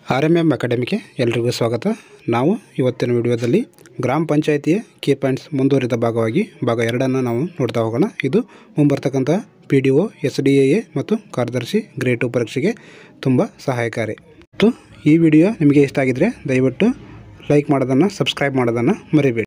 RMM ಅಕಾಡೆಮಿಗೆ ಎಲ್ರಿಗೂ ಸ್ವಾಗತ. ನಾವು ಇವತ್ತಿನ ವಿಡಿಯೋದಲ್ಲಿ ಗ್ರಾಮ ಪಂಚಾಯಿತಿಯ ಕೀ ಪಾಯಿಂಟ್ಸ್ ಮುಂದುವರಿದ ಭಾಗವಾಗಿ ಭಾಗ 2 ನಾವು ನೋಡ್ತಾ ಹೋಗೋಣ. ಇದು ಮುಂಬರ್ತಕ್ಕಂಥ PDO, SDA ಮತ್ತು ಕಾರ್ಯದರ್ಶಿ ಗ್ರೇಡ್ 2 ಪರೀಕ್ಷೆಗೆ ತುಂಬ ಸಹಾಯಕಾರಿ. ಮತ್ತು ಈ ವಿಡಿಯೋ ನಿಮಗೆ ಇಷ್ಟ ಆಗಿದ್ರೆ ದಯವಿಟ್ಟು ಲೈಕ್ ಮಾಡೋದನ್ನು, ಸಬ್ಸ್ಕ್ರೈಬ್ ಮಾಡೋದನ್ನು ಮರಿಬೇಡಿ.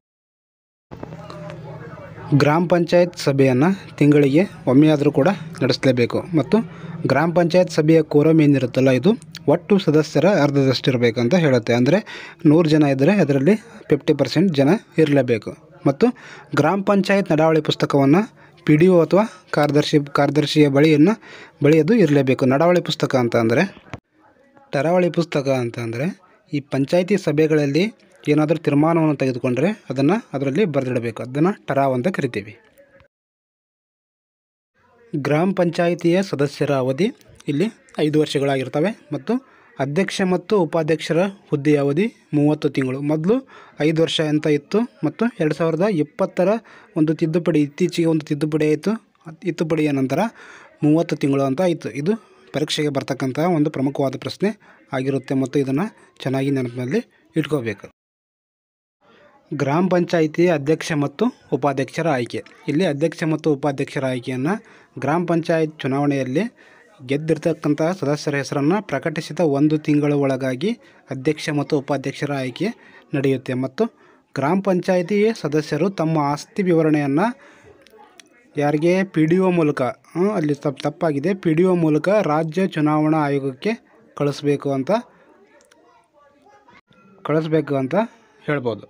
ಗ್ರಾಮ ಪಂಚಾಯತ್ ಸಭೆಯನ್ನು ತಿಂಗಳಿಗೆ ಒಮ್ಮೆಯಾದರೂ ಕೂಡ ನಡೆಸಲೇಬೇಕು. ಮತ್ತು ಗ್ರಾಮ ಪಂಚಾಯತ್ ಸಭೆಯ ಕೋರಮ್ ಏನಿರುತ್ತಲ್ಲ, ಇದು ಒಟ್ಟು ಸದಸ್ಯರ ಅರ್ಧದಷ್ಟಿರಬೇಕಂತ ಹೇಳುತ್ತೆ. ಅಂದರೆ 100 ಜನ ಇದ್ದರೆ ಅದರಲ್ಲಿ 50% ಜನ ಇರಲೇಬೇಕು. ಮತ್ತು ಗ್ರಾಮ ಪಂಚಾಯತ್ ನಡಾವಳಿ ಪುಸ್ತಕವನ್ನು PDO ಅಥವಾ ಕಾರ್ಯದರ್ಶಿಯ ಬಳಿಯದು ಇರಲೇಬೇಕು. ನಡಾವಳಿ ಪುಸ್ತಕ ಅಂತ ಅಂದರೆ, ಟರಾವಳಿ ಪುಸ್ತಕ ಅಂತ ಅಂದರೆ ಈ ಪಂಚಾಯಿತಿ ಸಭೆಗಳಲ್ಲಿ ಏನಾದರೂ ತೀರ್ಮಾನವನ್ನು ತೆಗೆದುಕೊಂಡ್ರೆ ಅದರಲ್ಲಿ ಬರೆದಿಡಬೇಕು. ಅದನ್ನು ಟರಾವ್ ಅಂತ ಕರಿತೀವಿ. ಗ್ರಾಮ ಪಂಚಾಯಿತಿಯ ಸದಸ್ಯರ ಅವಧಿ ಇಲ್ಲಿ 5 ವರ್ಷಗಳಾಗಿರ್ತವೆ. ಮತ್ತು ಅಧ್ಯಕ್ಷ ಮತ್ತು ಉಪಾಧ್ಯಕ್ಷರ ಹುದ್ದೆಯ ಅವಧಿ 30 ತಿಂಗಳು. ಮೊದಲು 5 ವರ್ಷ ಅಂತ ಇತ್ತು. ಮತ್ತು 2020ರ ಒಂದು ತಿದ್ದುಪಡಿ, ಇತ್ತೀಚೆಗೆ ಒಂದು ತಿದ್ದುಪಡಿ ಆಯಿತು. ತಿದ್ದುಪಡಿಯ ನಂತರ 30 ತಿಂಗಳು ಅಂತ ಆಯಿತು. ಇದು ಪರೀಕ್ಷೆಗೆ ಬರ್ತಕ್ಕಂಥ ಒಂದು ಪ್ರಮುಖವಾದ ಪ್ರಶ್ನೆ ಆಗಿರುತ್ತೆ. ಮತ್ತು ಇದನ್ನು ಚೆನ್ನಾಗಿ ನೆನಪಿನಲ್ಲಿ ಇಟ್ಕೋಬೇಕು. ಗ್ರಾಮ ಪಂಚಾಯಿತಿಯ ಅಧ್ಯಕ್ಷ ಮತ್ತು ಉಪಾಧ್ಯಕ್ಷರ ಆಯ್ಕೆ. ಇಲ್ಲಿ ಅಧ್ಯಕ್ಷ ಮತ್ತು ಉಪಾಧ್ಯಕ್ಷರ ಆಯ್ಕೆಯನ್ನು ಗ್ರಾಮ ಪಂಚಾಯತ್ ಚುನಾವಣೆಯಲ್ಲಿ ಗೆದ್ದಿರ್ತಕ್ಕಂಥ ಸದಸ್ಯರ ಹೆಸರನ್ನು ಪ್ರಕಟಿಸಿದ 1 ತಿಂಗಳ ಒಳಗಾಗಿ ಅಧ್ಯಕ್ಷ ಮತ್ತು ಉಪಾಧ್ಯಕ್ಷರ ಆಯ್ಕೆ ನಡೆಯುತ್ತೆ. ಮತ್ತು ಗ್ರಾಮ ಪಂಚಾಯಿತಿಯ ಸದಸ್ಯರು ತಮ್ಮ ಆಸ್ತಿ ವಿವರಣೆಯನ್ನು ಯಾರಿಗೆ PDO ಮೂಲಕ, ಅಲ್ಲಿ ತಪ್ಪಾಗಿದೆ, PDO ಮೂಲಕ ರಾಜ್ಯ ಚುನಾವಣಾ ಆಯೋಗಕ್ಕೆ ಕಳಿಸ್ಬೇಕು ಅಂತ ಹೇಳ್ಬೋದು.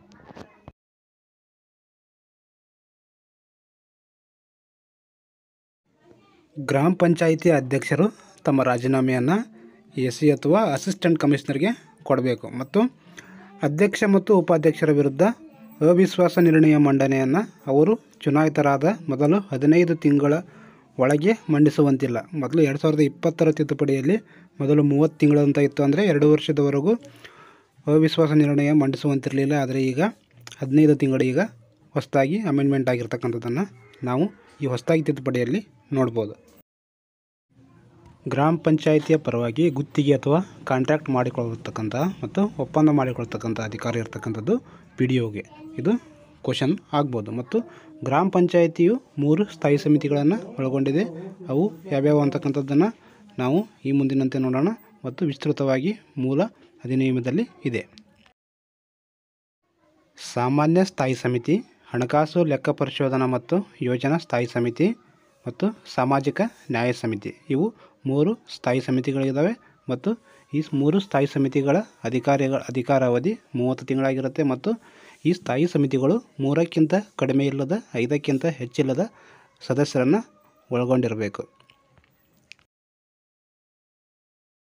ಗ್ರಾಮ ಪಂಚಾಯಿತಿ ಅಧ್ಯಕ್ಷರು ತಮ್ಮ ರಾಜೀನಾಮೆಯನ್ನು SC ಅಥವಾ ಅಸಿಸ್ಟೆಂಟ್ ಕಮಿಷನರ್ಗೆ ಕೊಡಬೇಕು. ಮತ್ತು ಅಧ್ಯಕ್ಷ ಮತ್ತು ಉಪಾಧ್ಯಕ್ಷರ ವಿರುದ್ಧ ಅವಿಶ್ವಾಸ ನಿರ್ಣಯ ಮಂಡನೆಯನ್ನು ಅವರು ಚುನಾಯಿತರಾದ ಮೊದಲು 15 ತಿಂಗಳ ಒಳಗೆ ಮಂಡಿಸುವಂತಿಲ್ಲ. ಮೊದಲು 2020ರ ತಿದ್ದುಪಡಿಯಲ್ಲಿ ಮೊದಲು 30 ತಿಂಗಳು ಅಂತ ಇತ್ತು. ಅಂದರೆ 2 ವರ್ಷದವರೆಗೂ ಅವಿಶ್ವಾಸ ನಿರ್ಣಯ ಮಂಡಿಸುವಂತಿರಲಿಲ್ಲ. ಆದರೆ ಈಗ 15 ತಿಂಗಳು ಈಗ ಹೊಸದಾಗಿ ಅಮೆಂಡ್ಮೆಂಟ್ ಆಗಿರ್ತಕ್ಕಂಥದ್ದನ್ನು ನಾವು ಈ ಹೊಸದಾಗಿ ತಿದ್ದುಪಡಿಯಲ್ಲಿ ನೋಡ್ಬೋದು. ಗ್ರಾಮ ಪಂಚಾಯಿತಿಯ ಪರವಾಗಿ ಗುತ್ತಿಗೆ ಅಥವಾ ಕಾಂಟ್ರಾಕ್ಟ್ ಮಾಡಿಕೊಳ್ತಕ್ಕಂಥ ಮತ್ತು ಒಪ್ಪಂದ ಮಾಡಿಕೊಳ್ತಕ್ಕಂಥ ಅಧಿಕಾರ ಇರತಕ್ಕಂಥದ್ದು PDOಗೆ. ಇದು ಕ್ವಶನ್ ಆಗ್ಬೋದು. ಮತ್ತು ಗ್ರಾಮ ಪಂಚಾಯಿತಿಯು 3 ಸ್ಥಾಯಿ ಸಮಿತಿಗಳನ್ನು ಒಳಗೊಂಡಿದೆ. ಅವು ಯಾವ್ಯಾವು ಅಂತಕ್ಕಂಥದ್ದನ್ನು ನಾವು ಈ ಮುಂದಿನಂತೆ ನೋಡೋಣ. ಮತ್ತು ವಿಸ್ತೃತವಾಗಿ ಮೂಲ ಅಧಿನಿಯಮದಲ್ಲಿ ಇದೆ. ಸಾಮಾನ್ಯ ಸ್ಥಾಯಿ ಸಮಿತಿ, ಹಣಕಾಸು ಲೆಕ್ಕ ಪರಿಶೋಧನಾ ಮತ್ತು ಯೋಜನಾ ಸ್ಥಾಯಿ ಸಮಿತಿ ಮತ್ತು ಸಾಮಾಜಿಕ ನ್ಯಾಯ ಸಮಿತಿ, ಇವು 3 ಸ್ಥಾಯಿ ಸಮಿತಿಗಳಿದ್ದಾವೆ. ಮತ್ತು ಈ 3 ಸ್ಥಾಯಿ ಸಮಿತಿಗಳ ಅಧಿಕಾರಾವಧಿ 30 ತಿಂಗಳಾಗಿರುತ್ತೆ. ಮತ್ತು ಈ ಸ್ಥಾಯಿ ಸಮಿತಿಗಳು 3ಕ್ಕಿಂತ ಕಡಿಮೆ ಇಲ್ಲದ 5ಕ್ಕಿಂತ ಹೆಚ್ಚಿಲ್ಲದ ಸದಸ್ಯರನ್ನು ಒಳಗೊಂಡಿರಬೇಕು.